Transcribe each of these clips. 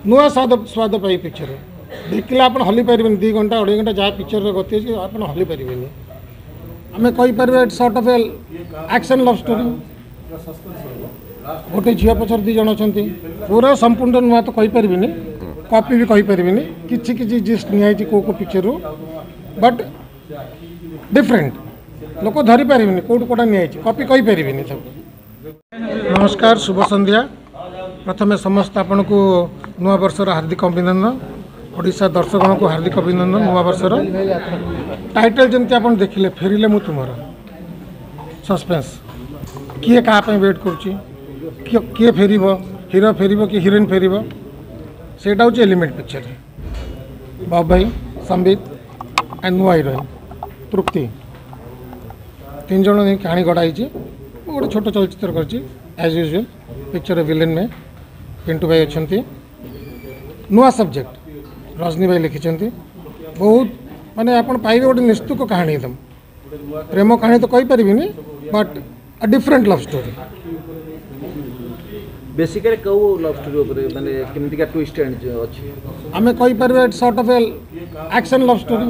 नुआ स्वाद स्वाद पाई पिक्चर देखिले आप हल्ली पारे 2 घंटा 2.5 घंटा जहाँ पिक्चर गति अच्छी आप हल्ली पारे आम कहीपर it's sort of action love story गोटे झील पचर 2 जन अच्छा पूरा संपूर्ण नुआ तो कहीपर कॉपी भी कहीपर कि जिस्ट नहीं कौ पिक्चर बट डिफरेंट लोक धरी पारे कौट कौटा नहीं कॉपी कहीपर सब। नमस्कार शुभ संध्या। प्रथमे समस्त आपण को नुआ वर्षर हार्दिक अभिनंदन। ओडिशा दर्शकों को हार्दिक अभिनंदन नुआ वर्षर। टाइटल जमती आप देखिले फेरिले मु तुमर सस्पेंस किए क्या वेट कर फेर हीरो फेर कि हिरोइन फेर से एलिमेंट पिक्चर बाबू भाई संबित एंड नुआ हिरोइन तृप्ति 3 जन कहानी गढ़ाई गोटे छोट चलचित्र कर एज यूजुअल पिक्चर विलेन में पिंटू भाई अच्छा नुआ सब्जेक्ट रजनी भाई लिखिं बहुत माने आप पाइबे गोटे निस्तुक कहानी एकदम प्रेम कहानी तो कहीपर but a different love story basically कौ लव स्टोरी माने केमती का ट्विस्ट अछि आमे कहीपर it's sort of action love story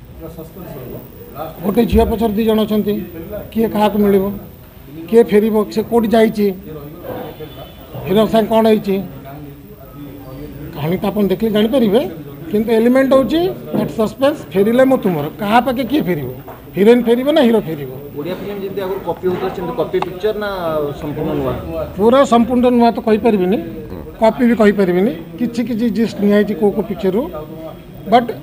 गोटे झील पचर 2 जन अच्छा किए क्या मिल किए फेर से कौट जा हीरो साथ कौन है कहानी तो आप देखिए जानीपर किंतु एलिमेंट हूँ दैट सस्पेंस फेरिले मो तुम क्या पाके किए फेर हिरोइन फेर ना हीरो फेर ओडिया फिल्म जंती आगु कॉपी होता कॉपी पिक्चर ना संपूर्ण नुआ पूरा संपूर्ण नुआ तो कहीपर कॉपी भी कहीपर कि जिस्ट नहीं कौ पिक्चर बट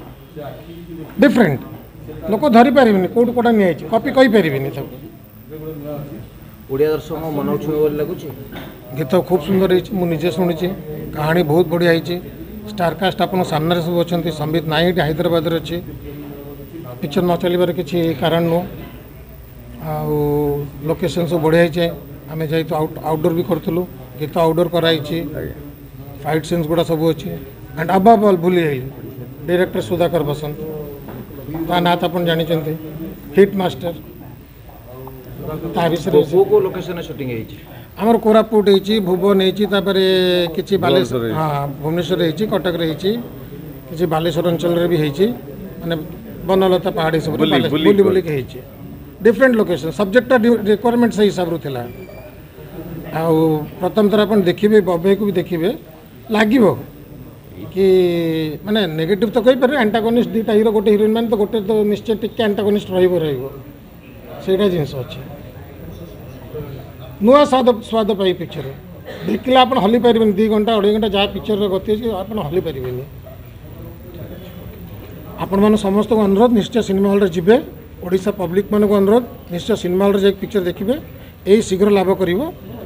डिफरेंट लोक धरी पारे कौट कौटा नहीं कॉपी कहीपर सब। ओडिया दर्शक मन छुए लगुच गीत खूब सुंदर मुझे शुणी कहानी बहुत बढ़िया है स्टार कास्ट आप सामने सब अच्छा संबित नाइट हैदराबाद अच्छी पिक्चर न चलबार किसी कारण नुह लोकेशन सब बढ़िया आम जा तो आउटडोर भी करूँ गीत आउटडोर कराई फाइट सीन्स गुड़ा सब अच्छे एंड अबव ऑल भूली डायरेक्टर सुधाकर बसंत ता ना तो आप जानते हिट मास्टर लोकेशन शूटिंग आमर कोरापुट होती भुवन होती कि बालेश्वर हाँ भुवनेश्वर होती कटक कि बालेश्वर अंचल भी होती माने बनलता पहाड़ी सब बुली बुलिक डिफरेंट लोकेशन सब्जेक्ट रिक्वायरमेंट से हिसाब रू प्रथम थर आप देखिए बबे को भी देखिए लगे कि माने नेगेटिव तो कहीपर एंटागोनिस्ट 2टा हीरो गोटे हिरोइन मैंने तो गोटे तो निश्चय टिके एंटागोनिस्ट रहीटा जिनस अच्छे नुआ स्वाद पाई पिक्चर देखिले आप हल्ली पारे 2 घंटा 2.5 घंटा जहाँ पिक्चर गति अच्छी आप हल्ली पारे आपण मान समस्त को अनुरोध निश्चय सिनेमा हॉल रे ओडिशा पब्लिक मान को अनुरोध निश्चय सिनेमा हॉल रे पिक्चर देखिए यही शीघ्र लाभ करिवो।